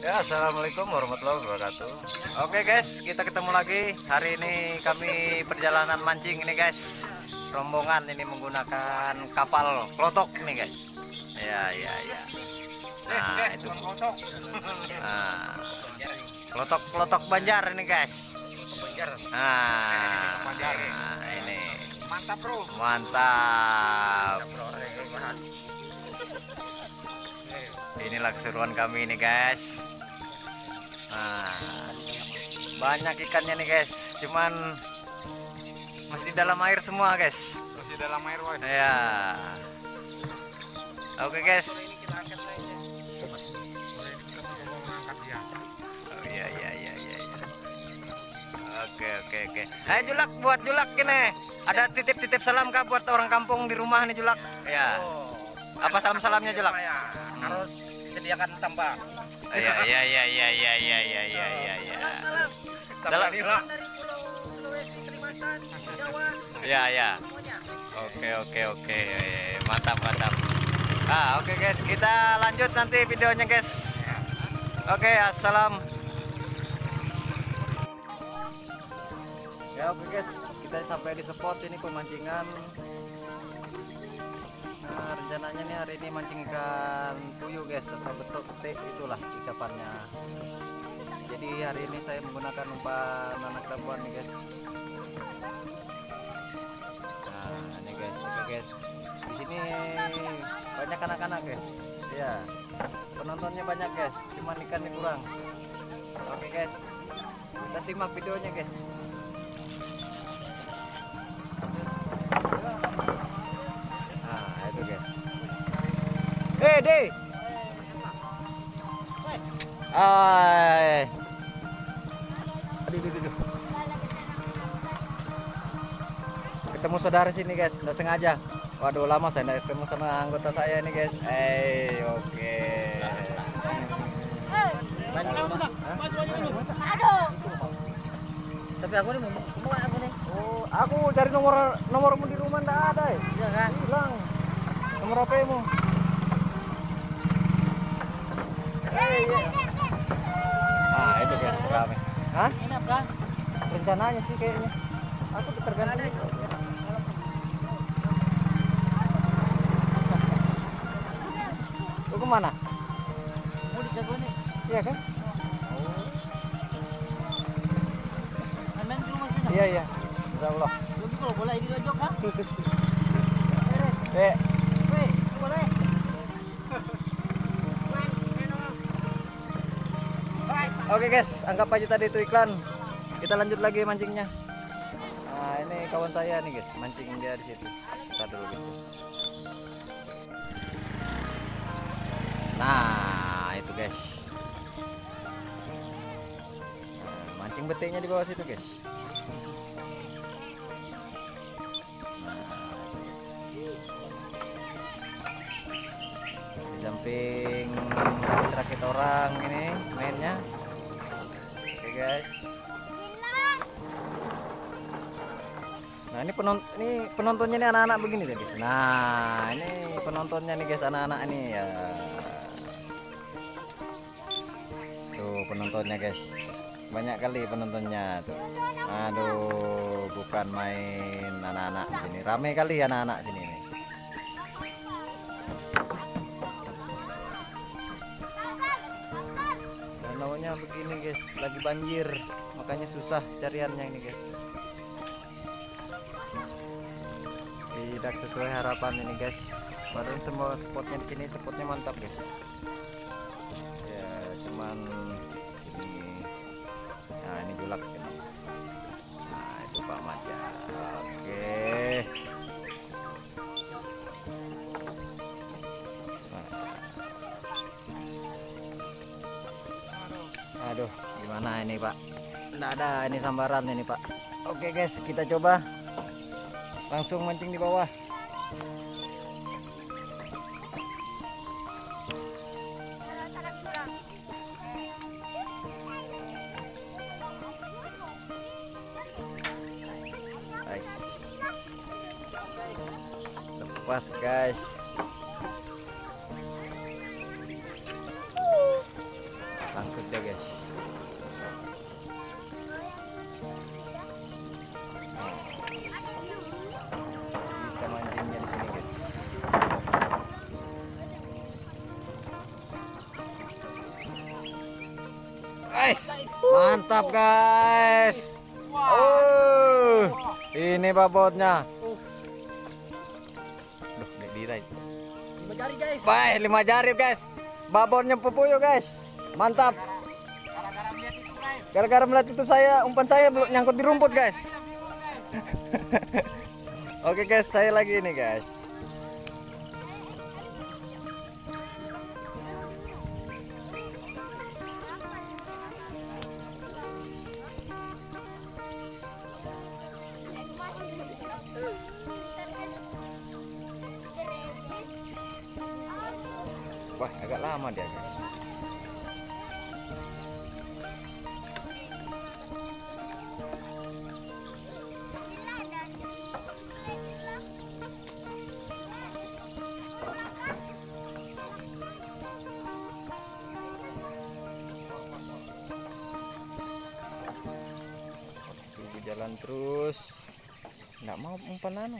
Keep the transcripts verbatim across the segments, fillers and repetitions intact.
Ya, assalamualaikum warahmatullahi wabarakatuh. Oke guys, kita ketemu lagi. Hari ini kami perjalanan mancing ini guys. Rombongan ini menggunakan kapal klotok ini guys. Ya, ya, ya. Nah, itu. Nah, klotok klotok Banjar ini guys. Nah, nah ini. Mantap bro. Mantap. Inilah keseruan kami ini guys. Nah, banyak ikannya nih guys, cuman masih di dalam air semua guys. Masih dalam air woy. Ya. Oke guys. Oh iya iya iya iya. Oke oke oke. Ayo Julak, buat Julak gini. Ada titip-titip salam kah buat orang kampung di rumah nih Julak? Ya. Apa salam-salamnya Julak? Harus sediakan sampah. Iya iya iya iya iya iya iya iya iya iya. Salam dari Pulau Sulawesi, Kalimantan, Jawa. Iya iya. Semuanya. Oke oke oke. Mantap mantap. Ah oke guys, kita lanjut nanti videonya guys. Oke, assalam. Ya oke guys, kita sampai di spot ini pemancingan. Nah, rencananya nih hari ini mancing ikan puyuh guys, atau betok petik itulah ucapannya. Jadi hari ini saya menggunakan umpan anak tambuhan nih guys. Nah ini guys, oke guys. Di sini banyak anak-anak guys. Ya, penontonnya banyak guys, cuman ikannya kurang. Oke guys, kita simak videonya guys. Eh, deh. Ay. Aduh, aduh, aduh. Ketemu saudara sini guys, nggak sengaja. Waduh, lama saya nggak ketemu sama anggota saya ini guys. Eh, oke. Aduh. Tapi aku nih mau mau aku nih. Oh, aku cari nomor nomormu di rumah nggak ada ya? Iya kan? Hilang. Nomor H P-mu. Ah itu guys rame. Hah? Ini apa? Rencananya sih kayaknya. Aku tergantung. Lu kemana? Mau dijago nih. Iya kan? Main di rumah sini. Iya iya. Insya Allah. Lebih kalau bola ini lojok kan? Eh. Weh, boleh. Oke guys, anggap aja tadi itu iklan. Kita lanjut lagi mancingnya. Nah ini kawan saya nih guys, mancing dia di situ. Kita dulu guys. Nah itu guys. Nah, mancing betiknya di bawah situ guys. Di samping rakit orang ini mainnya. Oke guys. Nah ini penonton ini penontonnya ini anak-anak begini deh guys. Nah ini penontonnya nih guys, anak-anak ini ya. Tuh penontonnya guys, banyak kali penontonnya tuh. Aduh bukan main anak-anak sini, rame kali anak-anak sini nih. Danaunya begini guys, lagi banjir, makanya susah cariannya ini guys. Tidak sesuai harapan ini guys. Padahal semua spotnya di sini spotnya mantap guys. Ya cuman ini, nah ini Julak ini. Nah itu Pak Maja. Oke. Aduh, gimana ini Pak? Nggak ada ini sambaran ini Pak. Oke guys, kita coba langsung mancing di bawah. Guys, lepas guys. Bangku Guys, mantap guys. Oh, ini babotnya. Duh, dirai. Lima jari guys. Baik, lima jari guys. Babotnya pupuyuh guys. Mantap. Gara-gara melihat itu, Bray. Gara-gara melihat itu saya umpan saya belum nyangkut di rumput guys. Oke guys, saya lagi ini guys. Wah, agak lama dia guys. Tunggu jalan terus. Nggak mau umpan anu.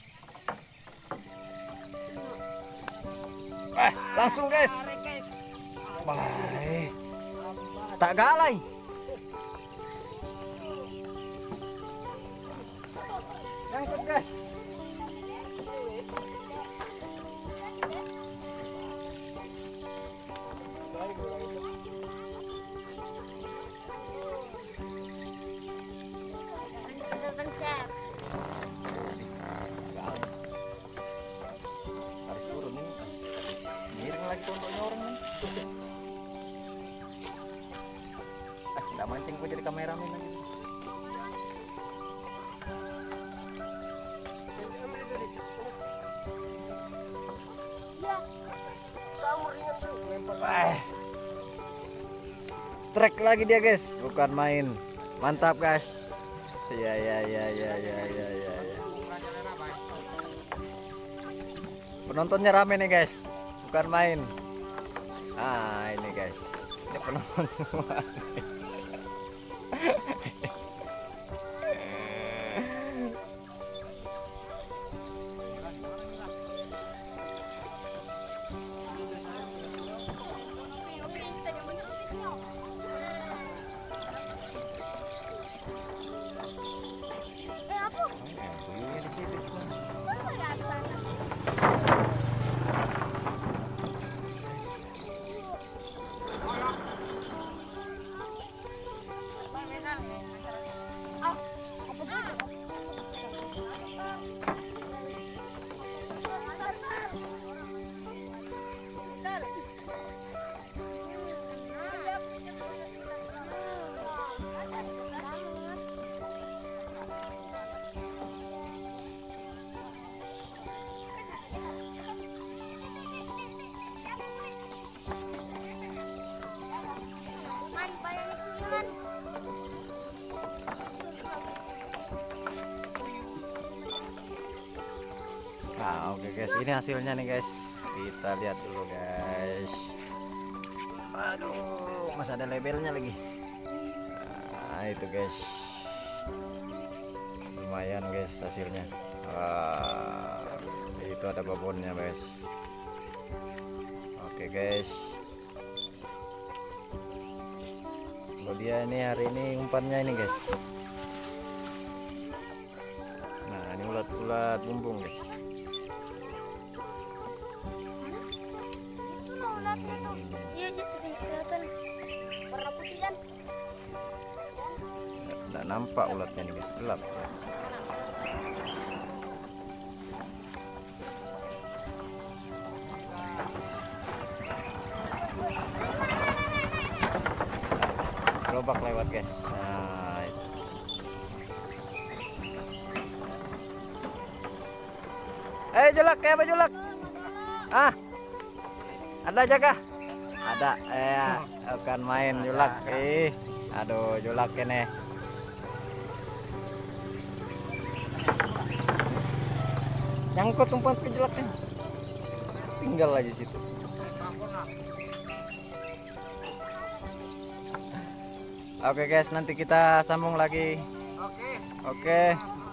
Eh, langsung guys. Baik. Tak galai. Nyangkut guys. Harus turun ini. Miring lagi tondoknya orang nih. Eh, enggak mancing gua jadi kameramen lagi. Eh. Strike lagi dia guys, bukan main. Mantap guys. Ya ya ya ya ya ya ya. ya. Penontonnya rame nih guys, bukan main. Ah ini guys, ini penonton semua. Nah, oke guys, ini hasilnya nih guys. Kita lihat dulu guys. Aduh, masih ada labelnya lagi. Nah, itu guys. Lumayan guys hasilnya. Ah, itu ada babonnya guys. Oke guys. Kalau dia ini hari ini umpannya ini guys. Nah, ini ulat-ulat bumbung guys. Iya, iya, kelihatan warna putih kan? Nggak nampak ulatnya nih guys, gelap. Gerobak lewat guys. Nah, itu. Eh, julak, kayak apa julak? Ah, ada jaga? Ada, eh, akan main julak. Eh, aduh, julak ini. Nyangkut umpan ke julaknya. Tinggal lagi situ. Oke guys, nanti kita sambung lagi. Oke. Oke.